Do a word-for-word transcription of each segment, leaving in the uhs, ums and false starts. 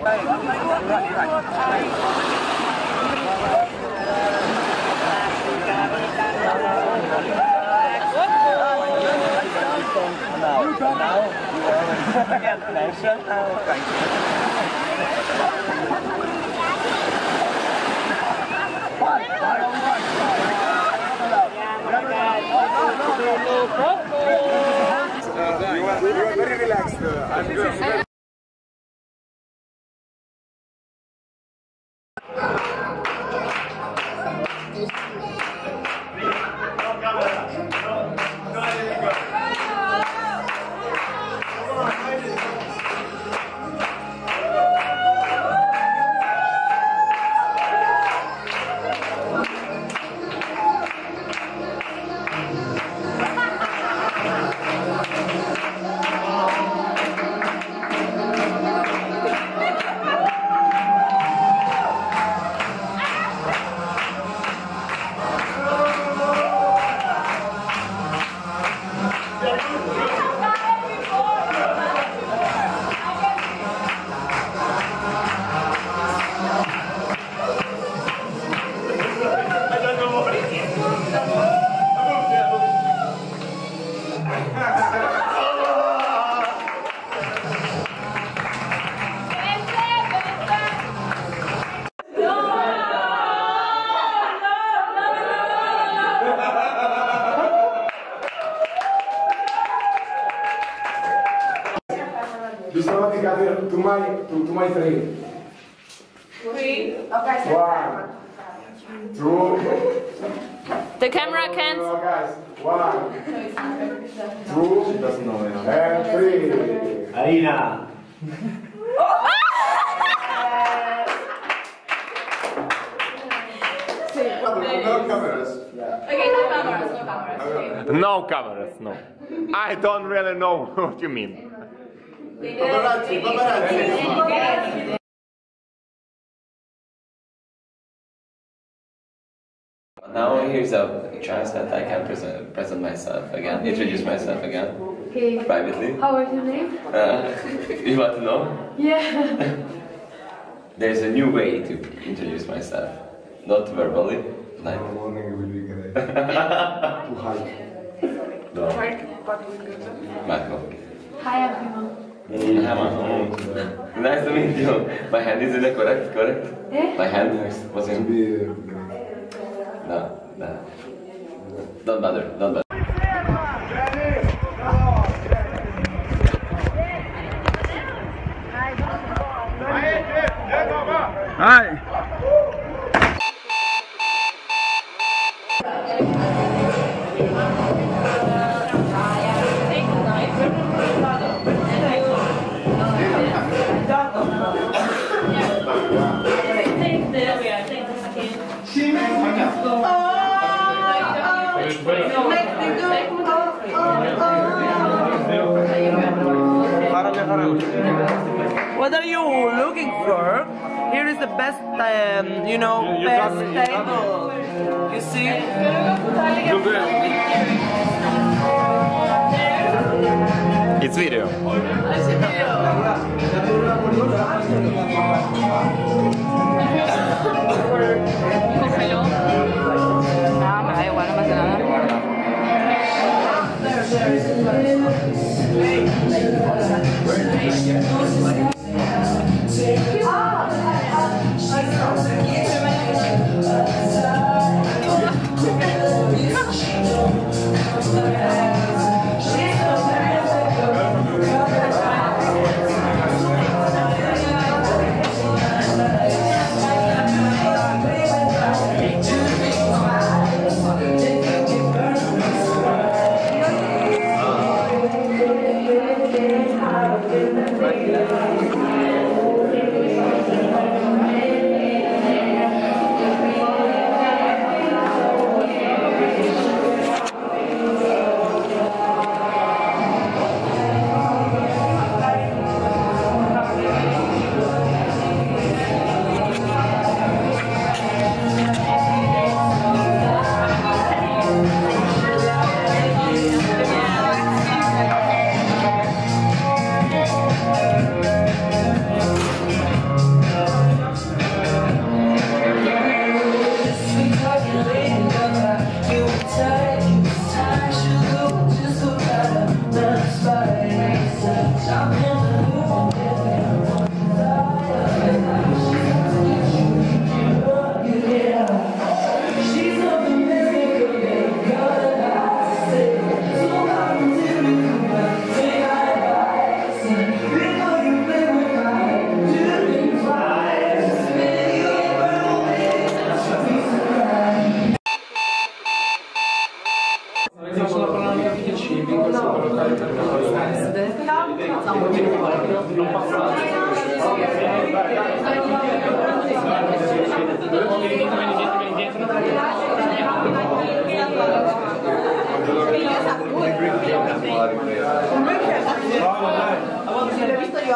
男生他感觉。Uh, you are, you are very relaxed. Uh, I'm good. Bisogna di cadere to my to, to my three. Three. Okay. One, two. The camera can't. No, guys. One, two. She doesn't know it. And three. Arina. No cameras. Okay, no cameras, no cameras. No cameras, no. I don't really know what you mean. Paparazzi, paparazzi. Now here's a chance that I can present, present myself again, introduce myself again, Okay. privately. How is your name? Uh, you want to know? Yeah. There's a new way to introduce myself, not verbally, like. Too high. No. Marco. Hi everyone. Mm, hello. Nice to meet you. My hand is in the correct, correct? Eh? My hand was in. No, no. Don't bother, don't bother. Hi. What are you looking for? Here is the best, um, you know, You- you best got me, you got table. You see? It's video. Ah, me da igual, no pasa nada.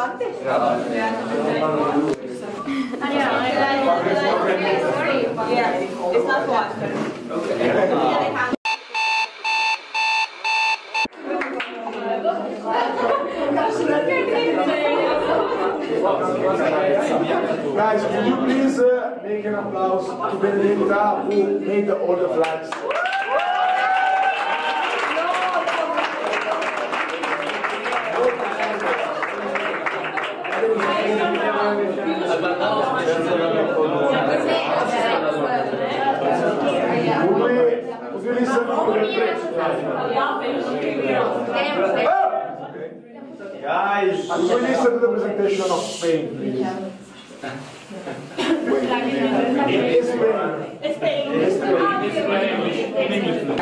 avanti. It's not water. Guys, could you please uh, make an applause to Benedetta who made all the flags? Would we, would we listen to the Guys, would we listen to the presentation of Spain, please? It's Spain. It's Spain. It's Spain.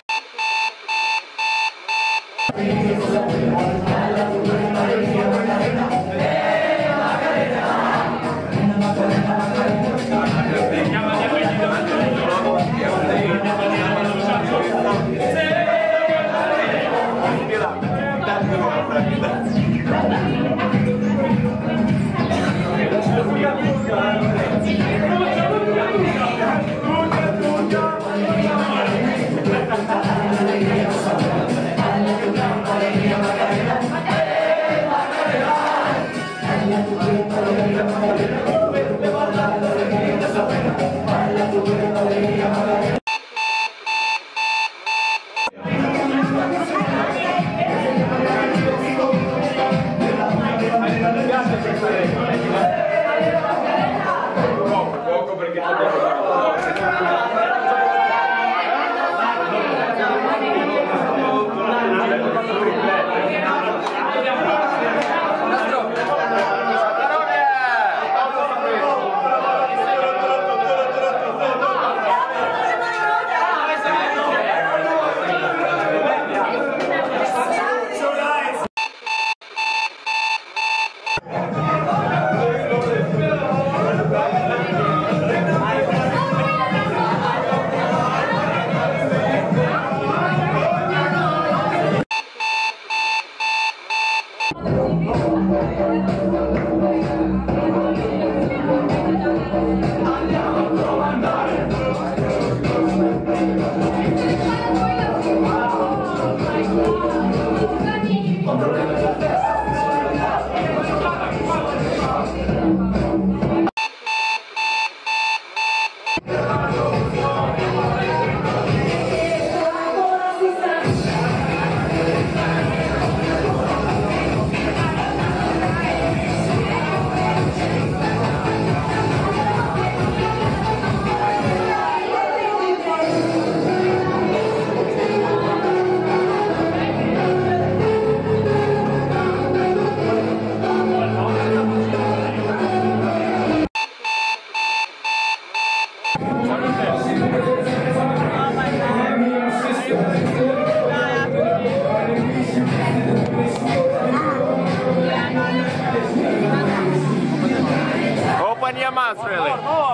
Open your mouth, really.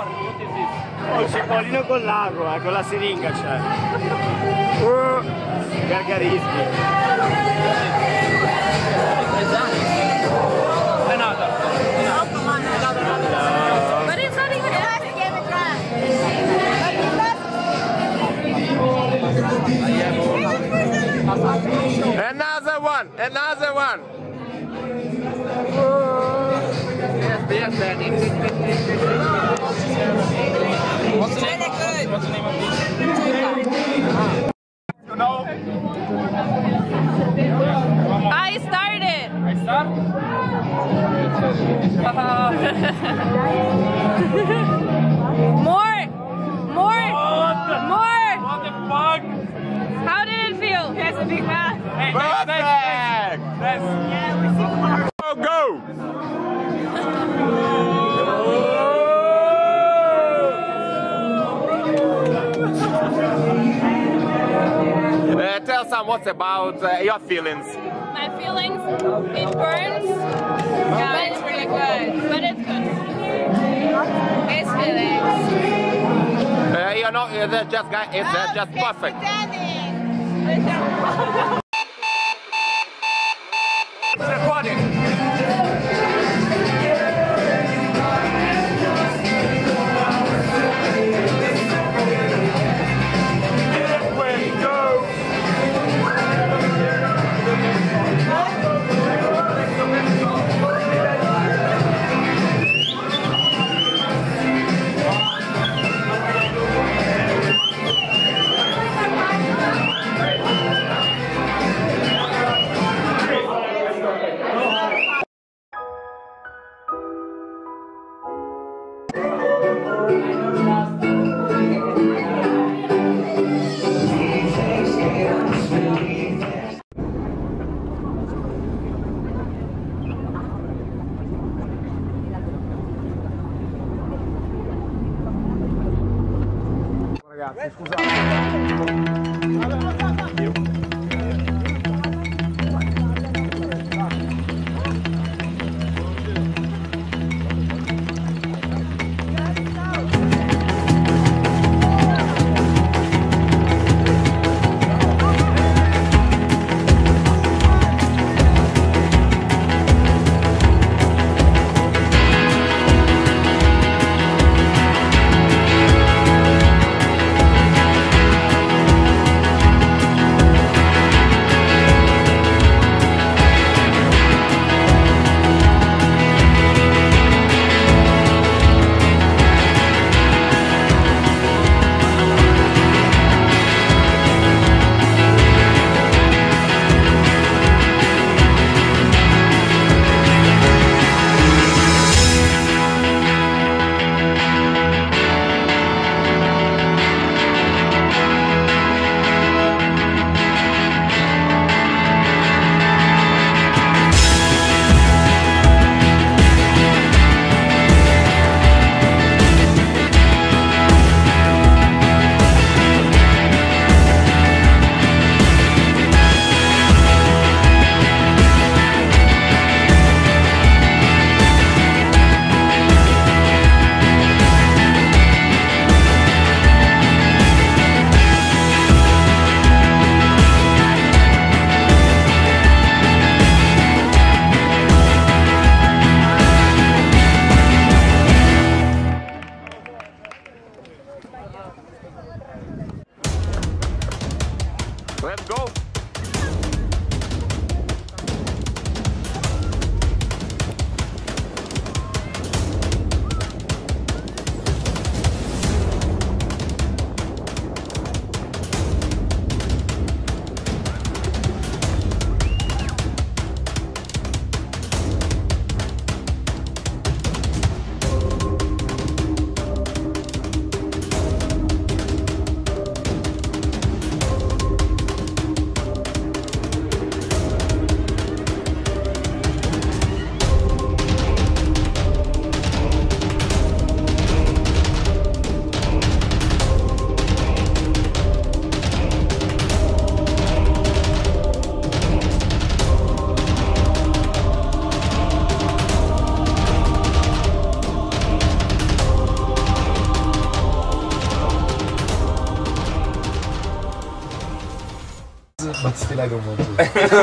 Oh, il cipollino con l'ago, eh, con la siringa c'è. Uh, gargarismi. È nata. But it's not even that. Another one, another one. Yes, Danny. What's the name of this? What's the name of this? You know? I started. I start? More. More. More. What the fuck? How did it feel? That's a big mouth. Hey, Perfect! That's, Yeah, Go, go! Uh, tell some what's about uh, your feelings. my feelings, it burns. Yeah, it's really good. But it's good. It's feelings. Uh, you know, it's just, it's uh, just perfect. recording. Ragazzi, scusate. Let's go. But still, I don't want to.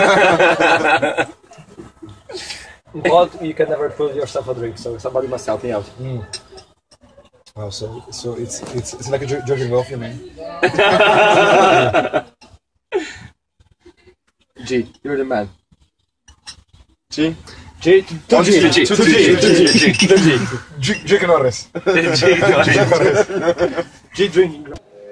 But you can never pull yourself a drink, so somebody must help me out. Mm. Wow, so so it's it's it's like a judging off, you mean? G, you're the man. G? G, to G, to G, to G, to G, to G. G, G Norris. G Norris. G drinking.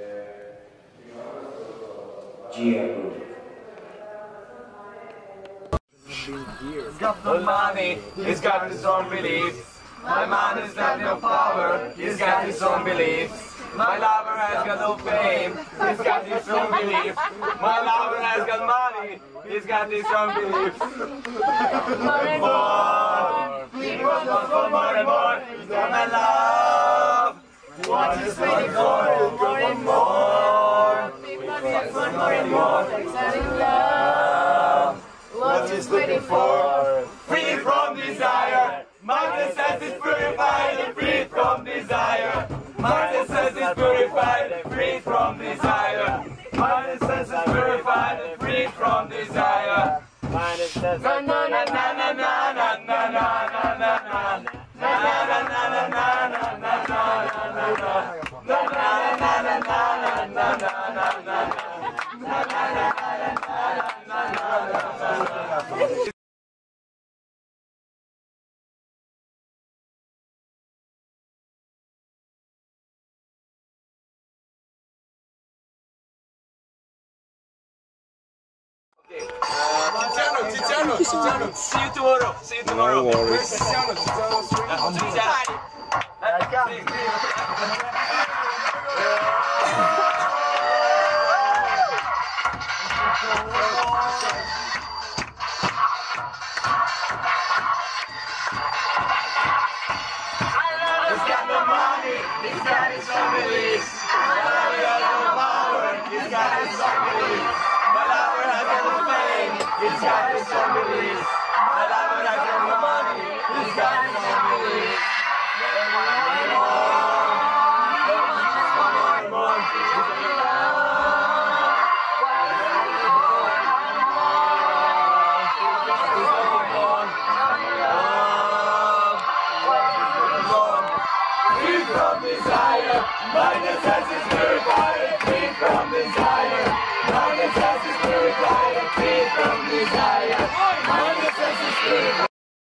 He's got the money, he's got his own belief. My man has got no power, he's got his own belief. My lover has got no fame, he's got his own belief. My lover has got money, he's got his own belief. More and more, people want for more and more. He's gonna love what he's waiting for. More and more, people want for more and more. Exciting love, what he's waiting for. Free from desire. Martin says it's purified and free from desire. Martin says it's purified and free from desire. Martin says it's purified and free from desire. Martin says na na na na na na na na na na na na na na. Tiziano, Tiziano, Tiziano, see you tomorrow, see you tomorrow. No worries. Tiziano, Tiziano, Tiziano. He's got the money, he's got his own beliefs. My lover has no power, he's got his own beliefs. My lover has no fame, he's got his own beliefs. My lover has no money, he's got his own beliefs. My necessities purified, free from desire. My necessities purified, free from desire. My necessities purified.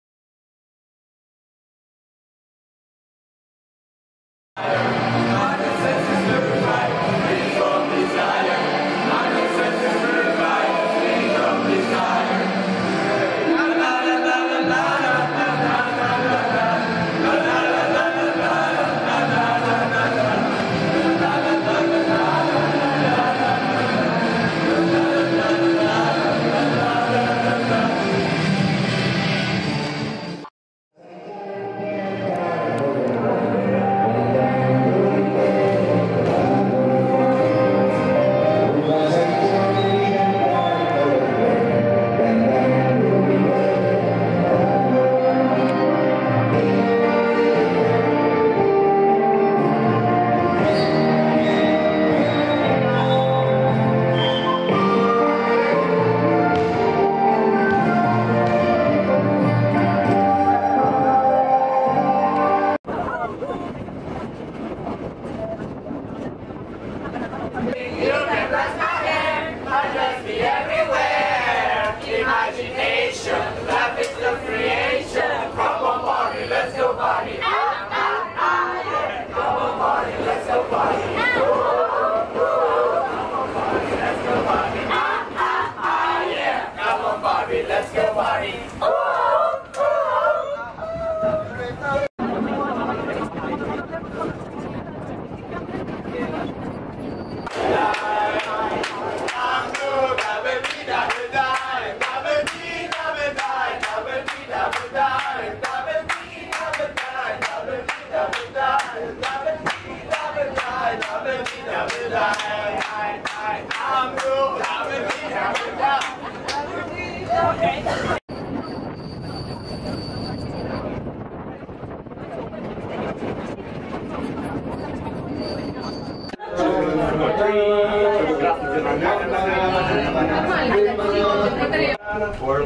One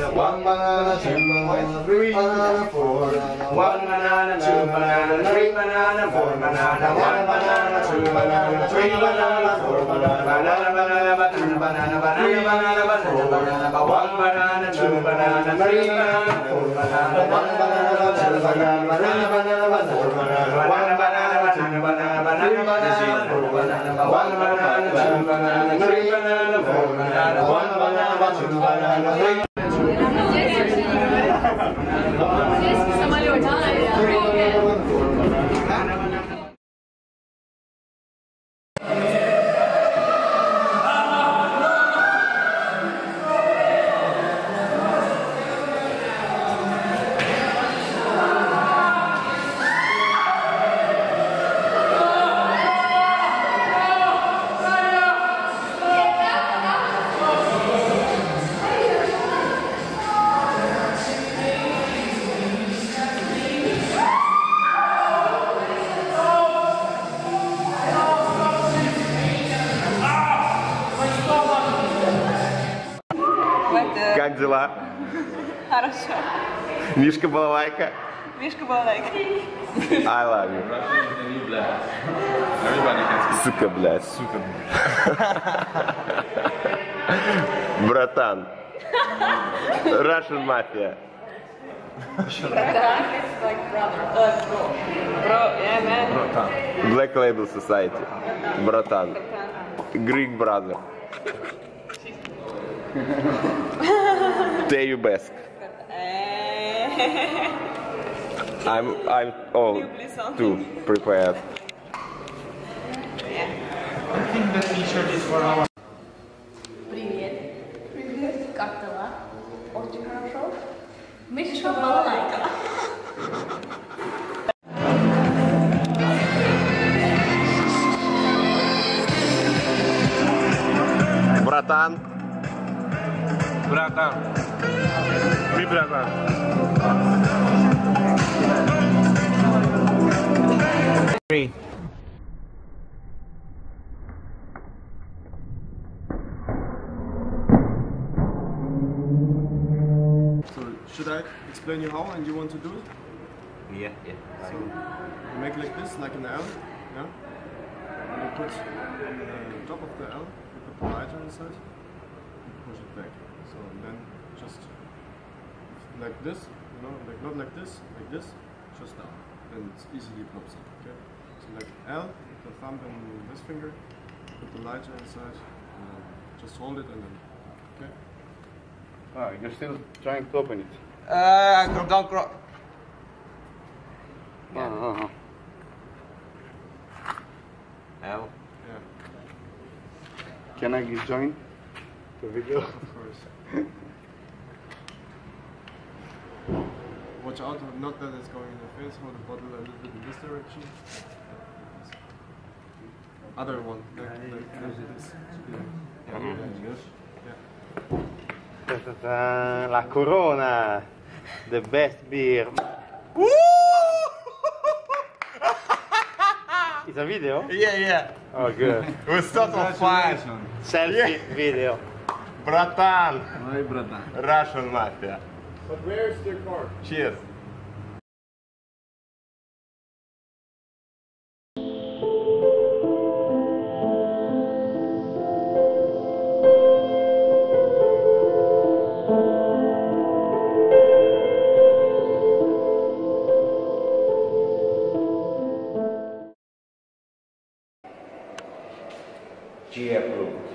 banana, two banana, three banana, four banana, one banana, two banana, three banana, four banana, one banana, two banana, three banana, four banana, banana, banana, banana, banana, banana, banana, banana, banana, one banana, two banana, three banana, four banana, one banana, two banana, banana, banana, four banana, one banana, two banana, banana, banana, four banana, one banana, two banana, three banana, four banana, one banana, two banana, three. Как дела? Хорошо. Мишка балалайка? Мишка балалайка. I love you. Сука, блядь. Сука, блядь. Братан. Russian Mafia. Brother, it's like brother. Uh, bro. Bro, yeah, man. Black Label Society. Братан. Greek brother. Тею Беск. I'm I'm all too prepared. I think the t-shirt is for our... Привет. Привет. Как дела? Очень хорошо. Миша балалайка. Братан. Братан. Mi bratан. Three. So should I explain you how and you want to do it? Yeah, yeah. So you make like this, like an L, yeah? And you put on the top of the L, you put the lighter inside, and push it back. So then just like this, you know, like not like this, like this, just down. Then it's easily pops up, okay? So like L, with the thumb and this finger, put the lighter inside, and then just hold it and then, okay? Ah, you're still trying to open it. Uh, don't cross. Ah, ah, ah. L. Yeah, Can I join the video? of course. Watch out, not that it's going in the face, hold the bottle a little bit in this direction. Other one, like, like, like this. Yeah. Yeah. Ta-ta-ta, La Corona, the best beer. It's a video? Yeah, yeah. Oh, good. It was sort of fun. Selfie video. Bratан. Ой, братан. Russian mafia. But where's the car? Cheers. G approved.